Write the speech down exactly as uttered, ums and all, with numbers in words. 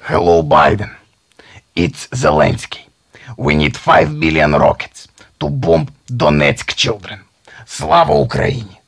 Hello, Biden. It's Zelensky. We need five billion rockets to bomb Donetsk children. Slava Ukraine!